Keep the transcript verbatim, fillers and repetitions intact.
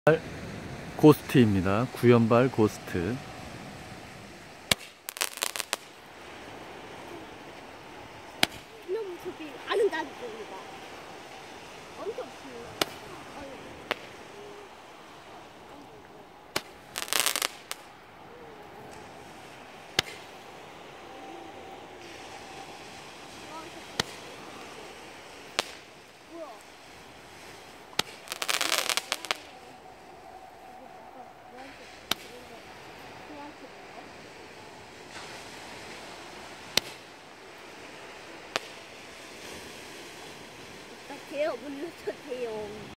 고스트입니다. 구연발 고스트. 이런 모습이 아름다운 겁니다. 엄청 좋습니다. 어떡해요? 물러서세요.